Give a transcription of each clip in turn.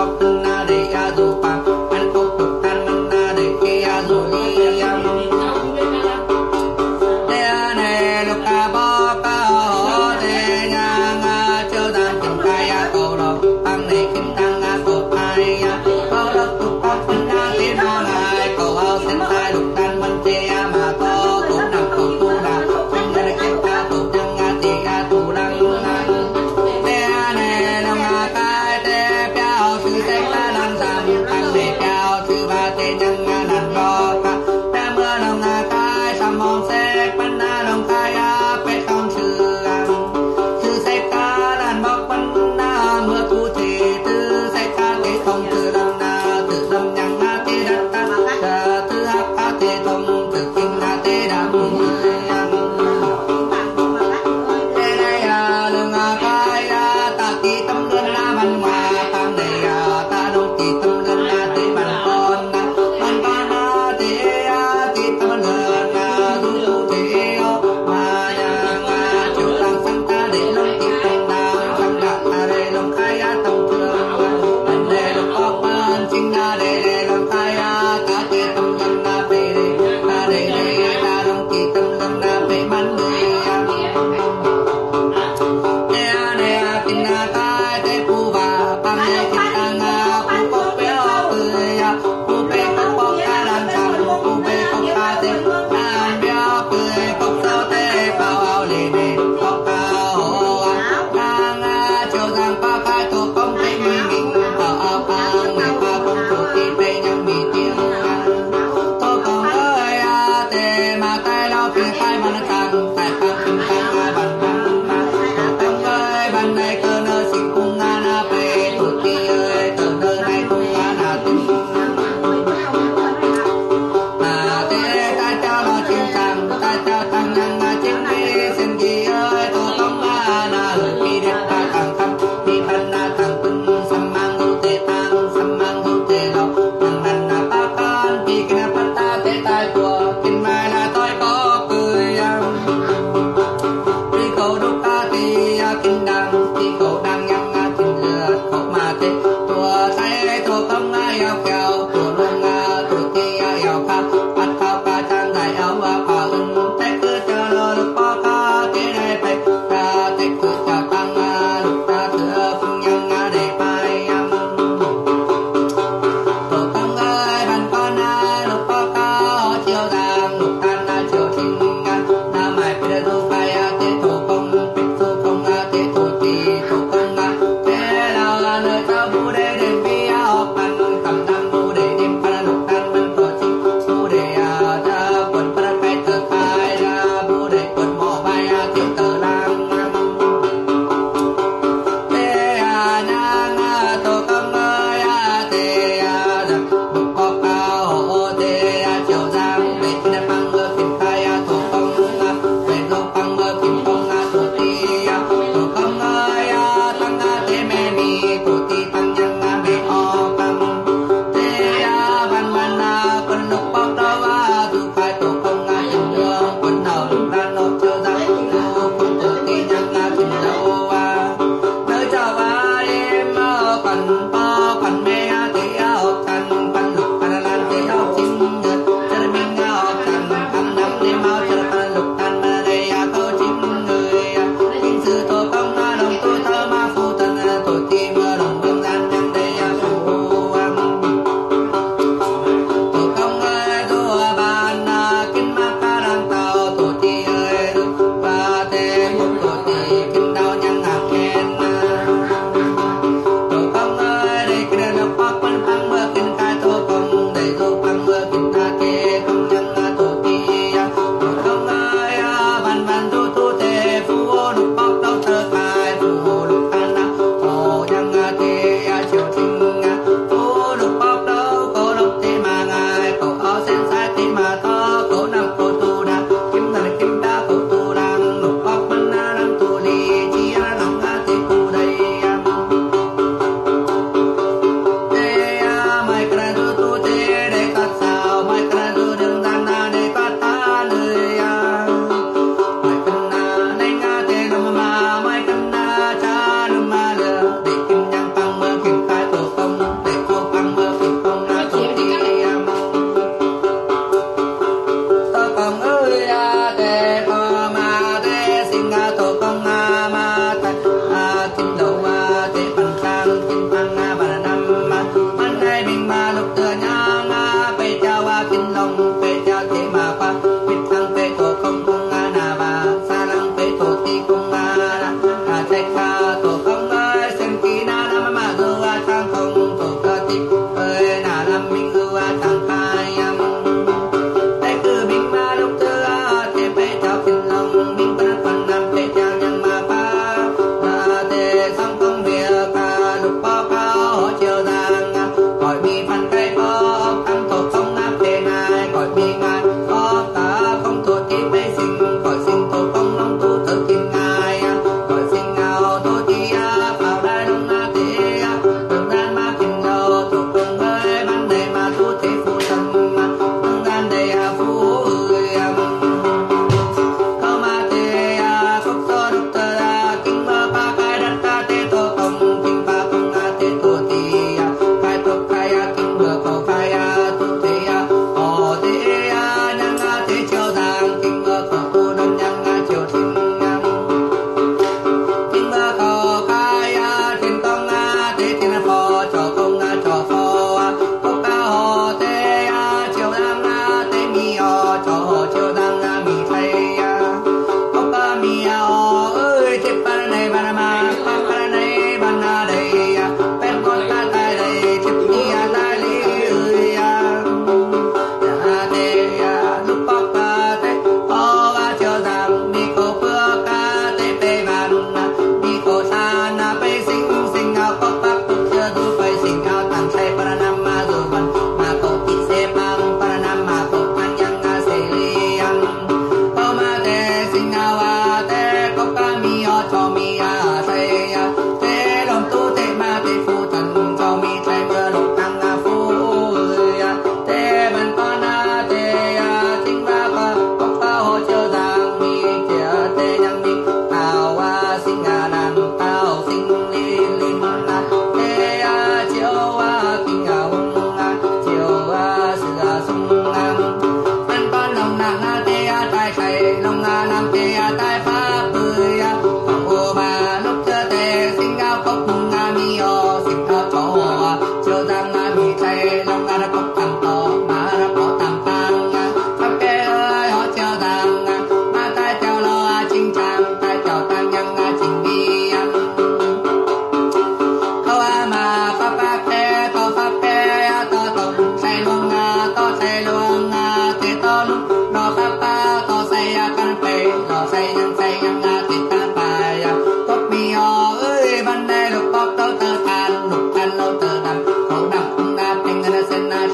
Hãy subscribe cho kênh Ghiền Mì Gõ để không bỏ lỡ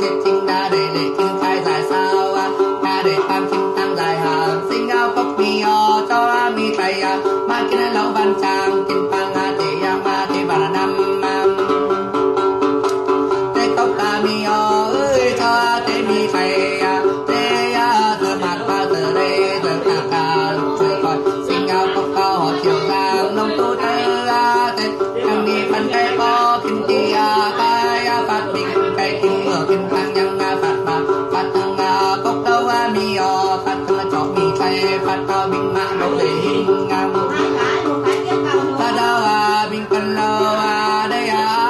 chết chính đã để kinh khai dài sao ca để tam chim tăng dài hàng sinh ao cốc mi o cho mi tay ma kinh lâu văn trang kinh tăng te ma te bà năm te cốc mi o ơi cho te mi tay te thơ mặt ba từ đây từ cả lục trời coi sinh ao cốc cao họ chiều giang nông tu tơ te thằng mi phân cây có kinh ti cái phát bình cây kinh mở kinh tăng nhân phát mà phát thằng cốc đâu mi o phát thằng chó mi tay phát cao bình mã đâu để hình ngang ta đâu bình cần lâu đây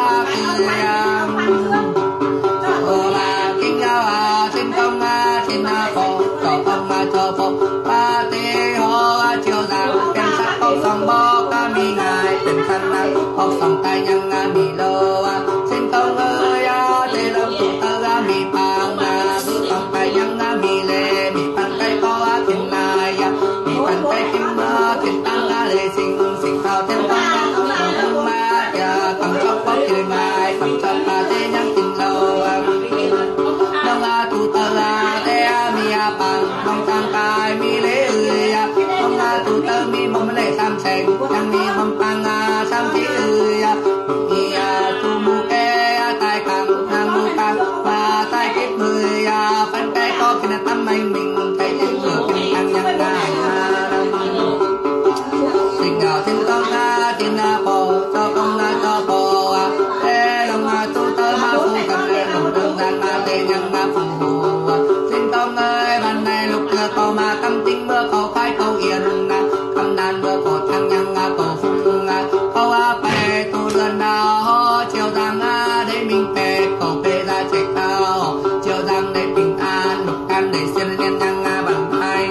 cười mà kinh giao trên công trên phố cho công cho phố ba tê ho chiều giang bên sắc cốc sòng bó ca mi ngài bên thân cốc sòng tay nhân mi lô trên công ơi tê lâm tụ tơ mi pang giữ sòng tay nhân mi lê mi pan tay có thiên nai mi pan tay kim thiên tăng lê sinh thao thiên tăng không ma cầm chốc bóc thiên ngai cầm chốc tê nhân thiên lâu đông tu tơ tê mi pang đông tăng kai mi lê ơi đông tu tơ mi mong lê sam sen tăng mi mong pang sam chi ơi mi tu mu kê tai cam nang mu cam và tai kết mười phân cây có khi tâm anh mình cây trên cửa kinh tăng nhân đại sinh ngào thiên công thiên bồ cho công cho bồ thế lòng tu tơ ma phu cầm lên lòng đơn gian ma tê nhân ma phù thiên công ơi ban này lục cửa cầu ma tâm tính mưa cầu khai cầu yên cầm đàn mưa cầu thăng nhân cầu phung cầu bè tu đơn ho chiều giang để mình về cầu về ra chạy cao chiều giang để bình an lục can để xiên lên nhân bằng hai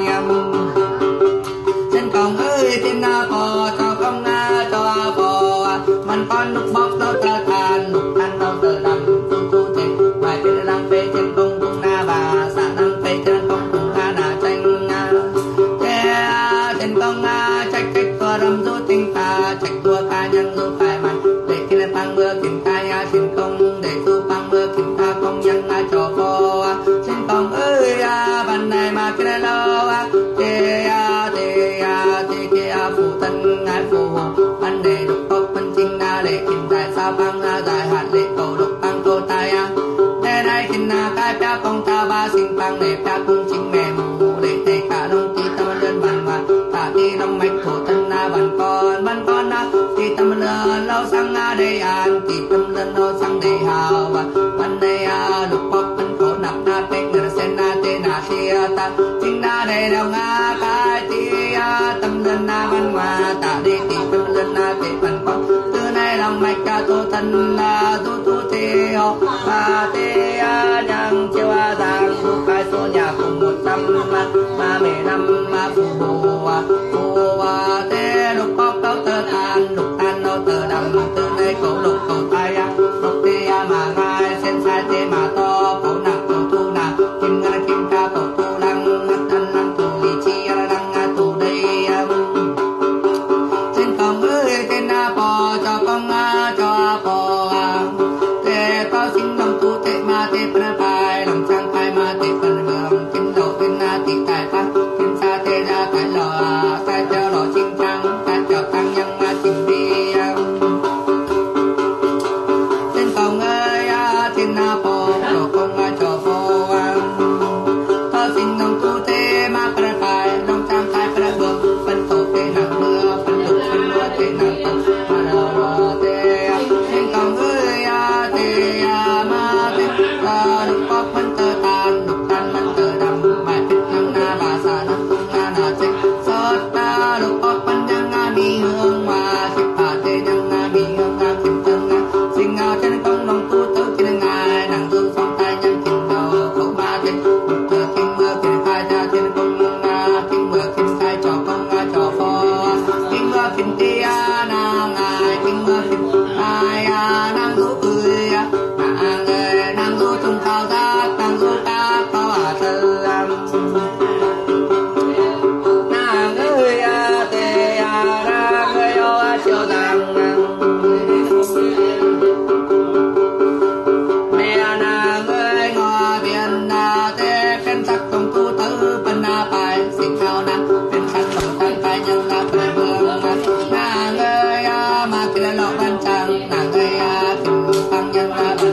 trên cổng ơi thiên bò cho công cho bò mình con lục bóc đâu tơ than lục than đâu tơ đầm tu tu thể bài bên đang phê trên công cung na bà xã đang phê trên công cung na tranh thế trên công trách cách tua đầm du tinh ta trách tua ca nhân du phải mạnh để khi lên tăng mưa kiểm ca trên công để du tăng mưa kiểm ca công nhân cho bò trên công ơi ban này mà khi lên lâu thế phụ thân ngài phù anh để đục cốc phân chinh để kim tài sao băng dài hạt lệ cầu đục băng cô tay thế đây kinh cái pia công ta ba sinh băng để pia cung chính mẹ mù để tề cả đông ti tâm đơn bằng mà cả ti đông mạch thổ thân bằng con ti tâm đơn lâu sang để an ti tâm đơn lâu sang để hào và ban đây đục cốc phân khổ nạp na pek na sen na te na sia ta chính để đâu cái ti tâm đơn văn hòa ta đi ti tâm đơn te phần con từ nay lòng mạch tu thân tu te ho ba te nhang chiêu giang tu cái số nhà cùng 100 ma mẹ năm ma phù te lục bóc đâu tơ than lục than đâu tơ đầm từ nay cầu lục cầu tay lục te mà ngai sen sai te mà to cầu nặng cầu thu nặng kim ca cầu thu lăng thân lăng tu li chi lăng tu đây trên cổng ơi tên bò cho công cho bò te có sinh đồng tu te ma te phân bài lòng trang khai ma te phân mường kim đầu tên ti tài phát kim sa te ra cái lò sai cho lò chinh trắng ta cho tăng nhân chinh đi trên cổng ơi trên bò cho công cho bò có sinh đồng tu te ma phân bài lòng trang khai phân mường phân tổ te nặng mưa phân lục phân mưa te nặng phân mà te trên cổng ơi te ma te lục bóc phân tơ tàn lục tan phân tơ đầm mà biết năng na bà xã năng tung na chết sót ta lục bóc phân nhân mi hương mà xếp hạ te nhân mi hương kim tân sinh trên công lòng tu tơ trên ngài nàng dương song tai nhân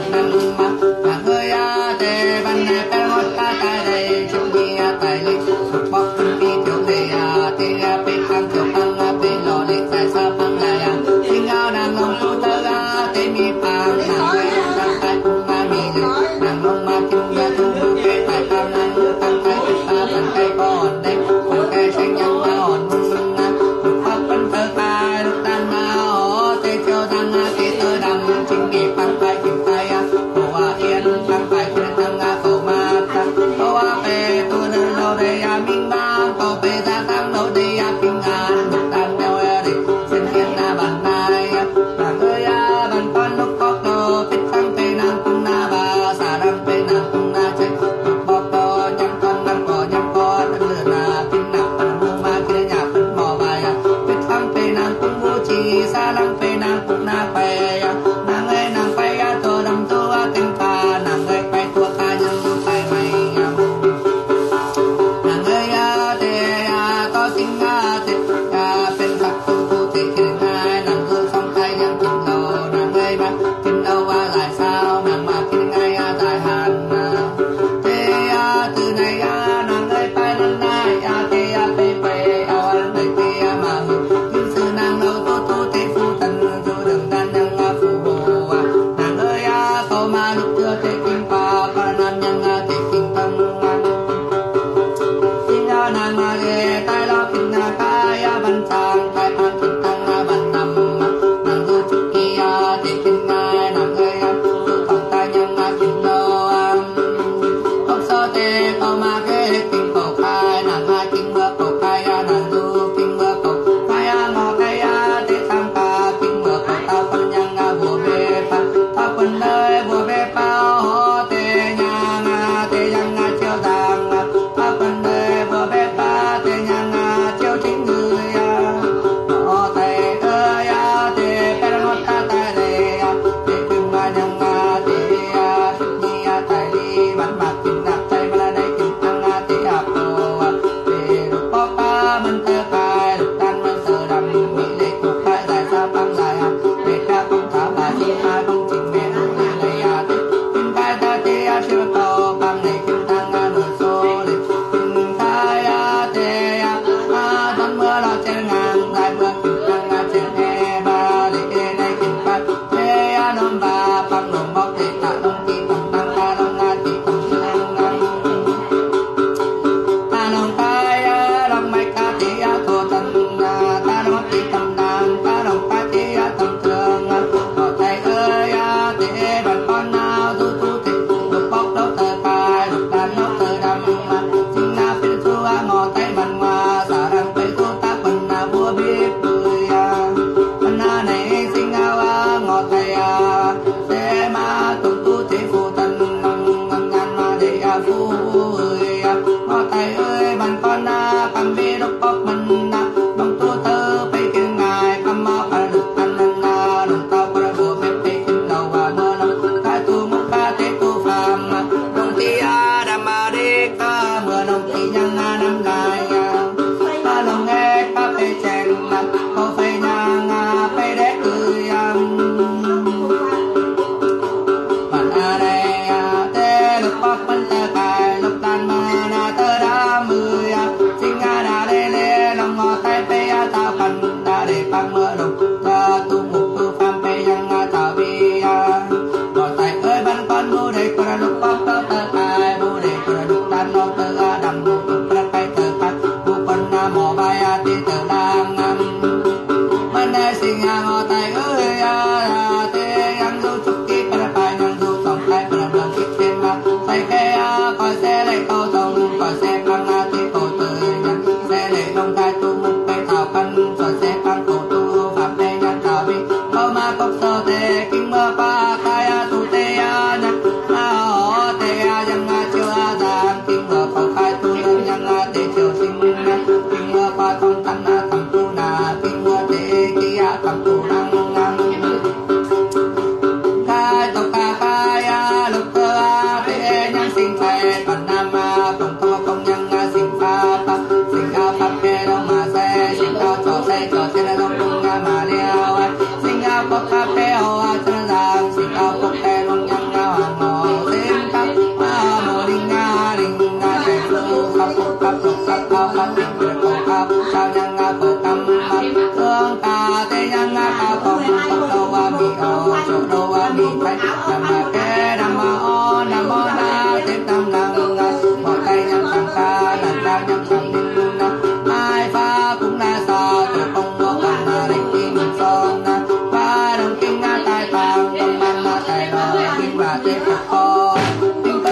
Hãy subscribe cho kênh Ghiền Mì Gõ để không bỏ lỡ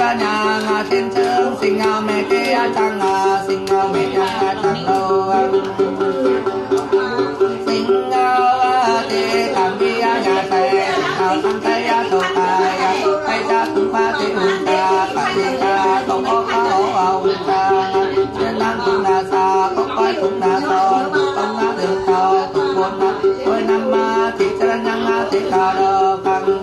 nhà trên trương sinh mẹ kia chẳng sinh mẹ chẳng lâu sinh thế thằng đi nhà thầy thằng thầy tổ tài thầy cha cũng ba thế hùng ta phải đi ta không có hùng ta nên năng cũng là xa có coi cũng là son không là được thao cũng buồn mỗi năm thì cha nhang thì cả đời căng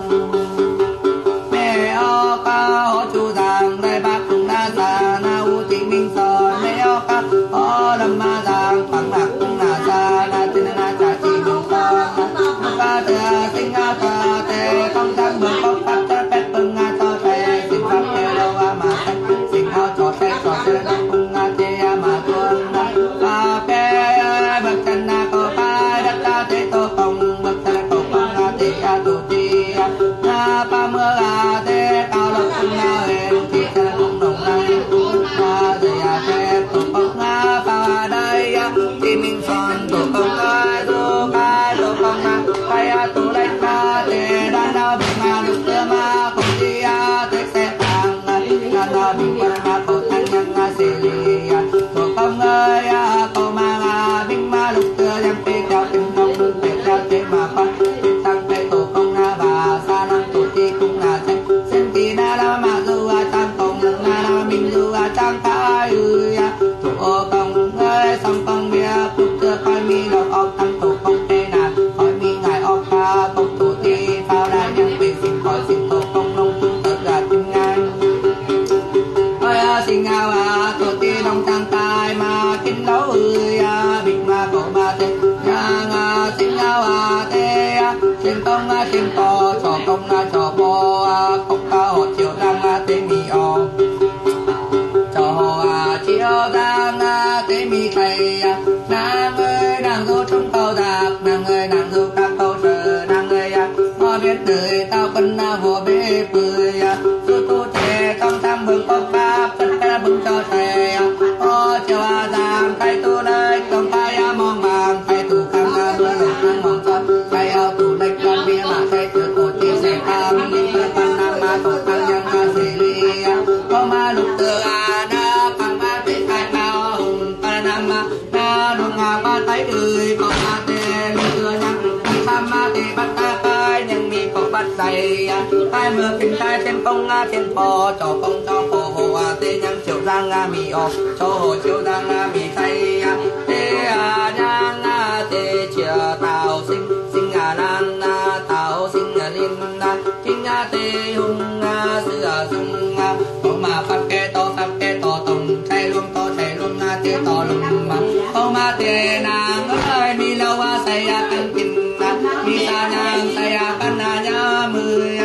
mẹ ô ca hỗ chu giang đây bác cũng đã già na u thị minh son mẹ ô ca hỗ lâm ma giang phẳng lạc cũng là già na tên na cha chỉ minh son ca cha sinh ca tê không thang bờ không phát cha pet bưng to tê sinh pháp tê đâu mà sinh hao trò tê bưng tê mà tuôn ca pe bậc chân na có ba đất ta tê tô công bậc chân tô công tê tu ti na ba mưa tê cao lộc cũng hên thì chân cũng đồng năng tê tê tô công pha đây thì mình son tô công du ca tô công kai tu lấy ca tê đan đau bị mà được tơ ma không đi tê xe tàng đan đau bị mà cổ thanh nhân xì lì tô công ơi tô ma binh ma lục tơ đem tê theo tình công tê theo tê mà phát tăng tê tô công và sa năng tổ ti cũng là sen ti na la ma du tăng công na la minh du tăng kai tô công ơi song công bia phúc tơ coi mi lộc ốc tăng tổ công tê na hỏi mi ngài ốc ca công tổ ti phao đại nhân bị sinh khỏi sinh tổ công nông tung tự gạt tim ngang ơi sinh ngao tổ ti nông trang tai mà kinh đấu bình ma cổ ma tê nhang sinh ngao tê sinh công sinh to cho công cho bo không cao hộ chiều đang tê mi o cho hồ chiều đang tê mi thầy nàng ơi nàng du trong câu đạc nàng ơi nàng du các câu chờ nàng ơi có biết đời tao cần vua bê bơi du tu thể trong tham bừng công pháp tất cả bừng cho thầy ô chiều giang thầy tu nơi công tay mong vàng thầy tu khang mưa lục nắng mong cho thầy tu lệch con bia mà thầy tự cổ chi sẽ tham đi với con nam ma tổ tăng nhân xì li có ma lục tự na khang ma tê thầy bao hùng ta nam na đùng ba tay đời có ma tê lừa nhang tham ma tê bắt ta kai nhân mi có bắt dày tai mưa kinh tai trên công trên bò cho công cho hồ hồ tê nhân chiều giang mi o cho hồ chiều giang mi thay tê nhang tê chia tàu sinh sinh lan tàu sinh liên kinh tê hung sư dung có mà pháp kê to tổng thay luôn tê to lùng có mà tê nàng ơi mi lâu say căn kinh mi sa nhang say căn nhá mười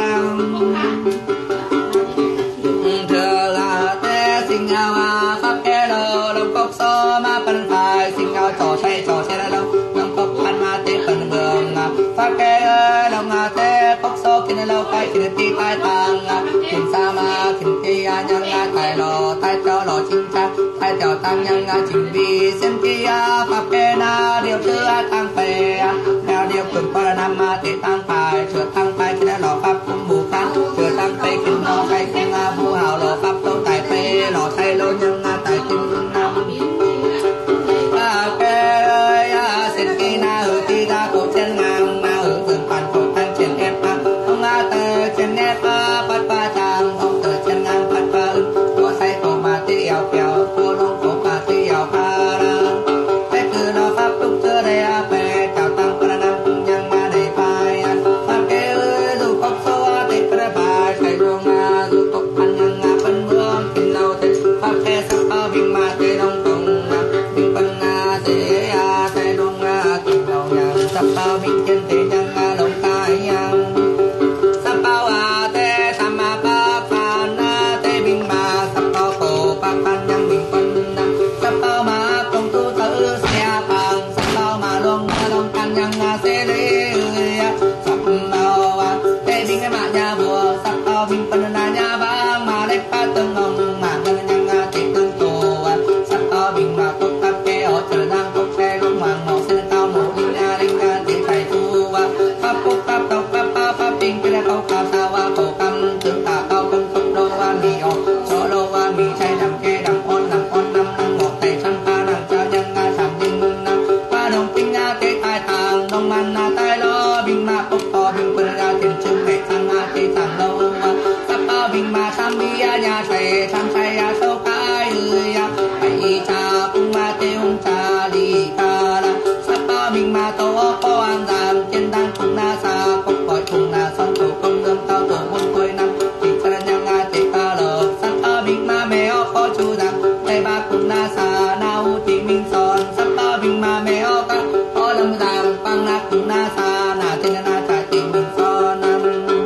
thừa tê sinh pháp kê lô lông cốc so ma phân phải sinh trò xe là lâu lông cốc pan ma tê phân bường pháp kê lông tê cốc so kinh lâu cái kinh ti tai tàng kinh sa ma kinh ti nhân tai cho lò chinh cha tai cho tăng nhân chỉnh vi sen ti pháp kê na điều thứ tăng phê nào điều cường qua năm tê tăng phải thừa tăng phải kinh lò pháp cũng bù khăn thừa tăng phê kinh nó cái kinh bu hào lò pháp tô tài phê lò thay lô nhân tài kinh năm pháp kê ơi sen ki na hư ti ra cổ chân ngang na hư từng phản cổ tăng trên ép ông tờ trên ép bắt ba chàng ông tờ chân ngang bắt ba ưng cổ say cổ mà ti eo kèo cô lông cổ mà ti eo pha phép từ đó pháp tục chưa đây phê chào tăng para năm cùng nhân ma đầy phai pháp kê ơi dù cốc sâu tê para phai say ruộng dù cốc ăn nhân phân mương kinh lâu tê pháp kê sắc bao bình ma tê đông cùng bình phân tê say ruộng kinh lâu nhân sắc bao bình chân tê nhân đông cái nhân sắc bao tê tham ba phan tê bình ma sắc bao cổ ba phan nhân bình phân sắc bao ma công tu tự xe bằng sắc bao mà luôn căn nhân xe lê sắc bao tê bình ma nhà vua sắc bao bình phân nhà vang mà lấy ba tương ông mà nhân tê tương tổ sắc bao bình ma cốc cáp kê ở trời đang cốc xe lúc hoàng màu xe tao màu linh tê thầy tu pháp cốc cáp tàu pháp bình cái này cốc cáp sao cổ cam tướng tà cao cân cốc đâu mi o tam bi nhà thầy tham thầy sâu cái bảy cha cung ma tê hung cha li ca la sắp ba mình ma tô có an giang trên đăng cùng na sa cốc gọi cùng na son tổ công đương tao tổ môn cuối năm chỉ cha nhang a tê ca lờ sắp ba mình ma mèo có chú rằng tây ba cùng na sa nao chỉ mình son sắp ba mình ma mèo ca có lâm giang băng na cùng na sa na trên na cha chỉ mình son năm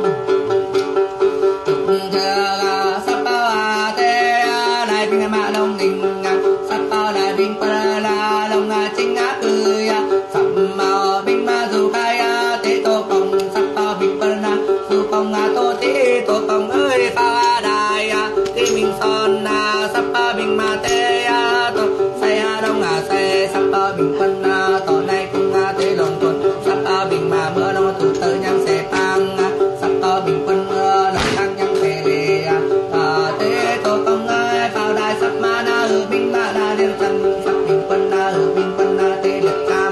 sắp ba tê đại bình ma long ninh sắp ba đại bình pa la long chính á cười sắp ma bình ma du khai tế tô công sắp ba bình pa na du công tô tế tô công ơi pha đại tế mình son sắp ba bình ma tế tô say đông say sắp ba bình quân tổ này cũng tế lòng tuần sắp ba bình ma mưa đông tụ tơ nhang xe tăng sắp ba bình quân mưa lòng tăng nhang xe tế tô công ơi phao đại sắp ma na hư bình ma na liên chân sắp bình quân hư bình quân tế liệt cam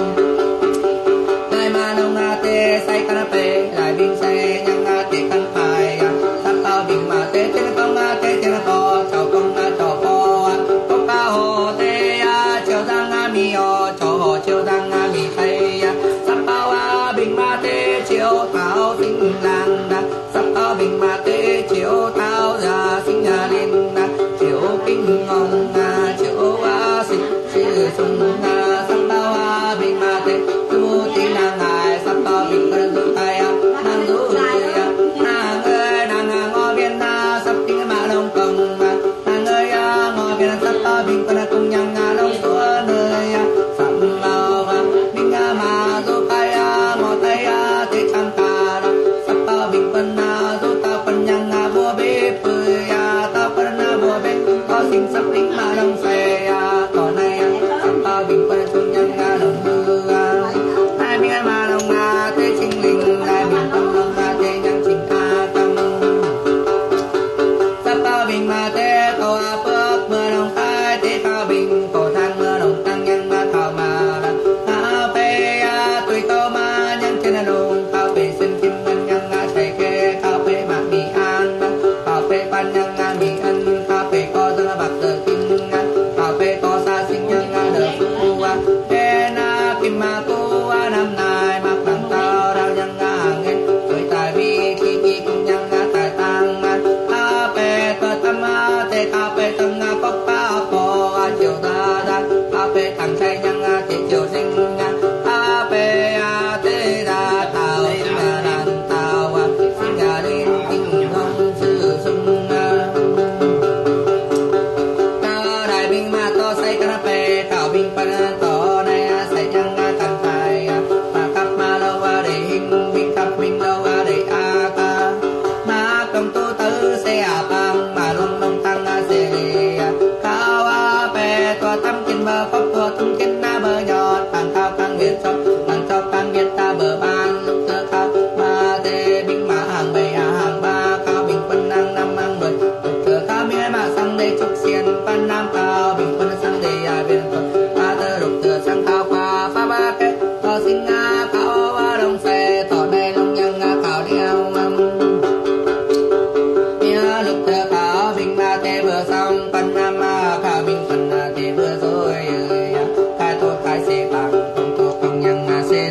đại ma đông tế say canapé đại bình say nhang tế căn phải sắp ba bình ma tế trên công tế trên co chào công chào co cốc ca hồ tế chiều giang mi o chào hồ chiều giang mi tây sắp ba bình ma tế chiều thảo sinh làng sắp ba bình ma tế chiều thảo ra sinh liên chiều kinh ngong chiều sinh chiều sung sắp ba bình ma tế tu tí nàng ngài sắp ba bình quân du tay nàng du nàng ơi nàng ngõ biên sắp kinh ma đông công nàng ơi ngõ biên sắp ba bình quân cùng nhang đông xua nơi sắp ba bình ma du tay ngõ tay tế trang ca sắp ba bình quân du ta quân nhang vua bê phơi ta quân vua bê có sinh sắp linh ma đông xe cỏ này sắp ba bình quân chung nhang đông mưa hai bình ma đông tế chính linh hai bình quân đông tế nhang chính ca tâm sắp ba bình ma tế cầu phước mưa đông khai tế cao bình cổ thang mưa đông tăng nhang thảo mà thảo phê tùy câu ma nhang trên đông thảo phê xin kim ngân nhang chạy kê thảo phê mạc mì an thảo phê pan nhang mì ăn thảo phê có dơ bạc tờ kim thảo phê có xa sinh nhang đờ su đê na kim ma cô năm nay mạc đằng tao đào nhang nghe tuổi tài vi khi cùng nhang tài tăng thảo phê tờ tâm tê thảo phê tâm cốc pa po chiều ta thảo phê thằng trai nhang tê chiều sinh thảo phê tê ra tao đàn tao sinh lên kinh không sư sung cao đại bình ma to say canapé cao bình pan to này say nhang thành tài mà cặp ma lâu để hình bình cặp bình lâu để ca ma công tu tứ xe băng mà luôn đông tăng xe cao bè to tâm kinh bờ pháp to tung kinh na bờ nhọt thằng cao càng việt cho càng việt ta bờ ban lúc thơ cao ma tê bình ma hàng bầy hàng ba cao bình quân năng năm hàng bầy lúc thơ cao miên ma sang đây chúc xiên pan nam cao bình quân sang đây bên phật ba tơ lúc thơ sang cao qua pha ba kết to sinh cao đông xe tỏ đây long nhang cao đeo lúc thơ cao bình ma tê vừa xong pan nam cao bình quân tê vừa rồi khai tô khai xe bằng công tô công nhang xe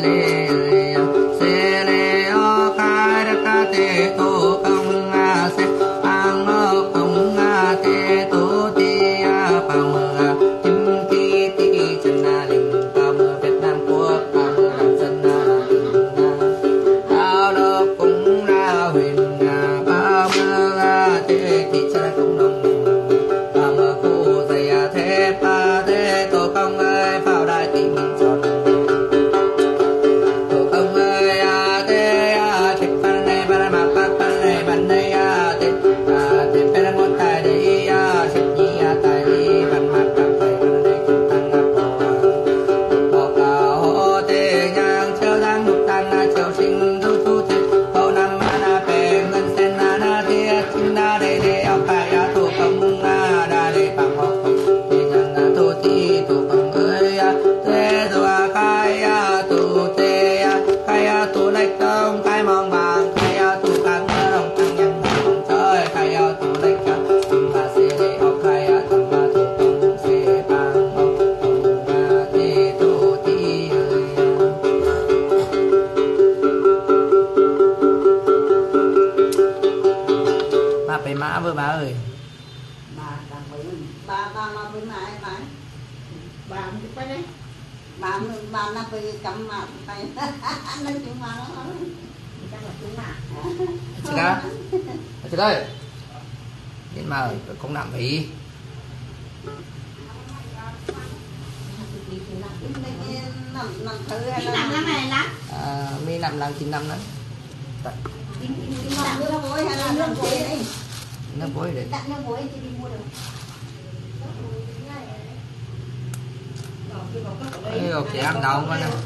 lê o khai đất ta tê tô công xe bằng công tê tô tê bằng kim kỳ tê chân linh cao mưa Việt Nam quốc cao mưa làm dân cao đô cũng ra huyền cao mưa tê thị chân cũng nông cao mưa khu dày thế pa tê tô công ơi phao đại tình mình tròn tô công ơi tê thích pan này pan mà pan này pan này tê tê pan ngón tay đây thích nhí tay đi pan mặt pan tay pan này cũng tăng po cao hồ tê nhang chiều giang lục tăng chiều sinh du thu tê câu năm na pe ngân sen na tê chim na đây đây ao phải tô công đa đây bằng học tê nhang tô ti tô công ơi tê tô khai tô tê khai tô lách tông khai mong bàng khai tô càng mơ đồng tăng nhang trời khai tô má phải má với bà ơi. Bà với má bà không phải đấy. Bà nó phải cầm mà phải nói chuyện mà nó chắc là chúng mà. Chị đó. Chị ơi. Đến mà cũng nằm ý. Năm thứ hay là năm này lắm. Mi 5 lần 9 năm đó. Nước muối hay là nước muối đi. Nước muối đi. Đặt nước muối chị đi mua được. Ê, chị ăn đâu con nè.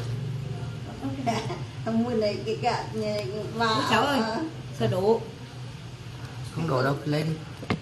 Mua này cái cả và cháu ơi, sơ đủ. Không đổ đâu, lấy đi.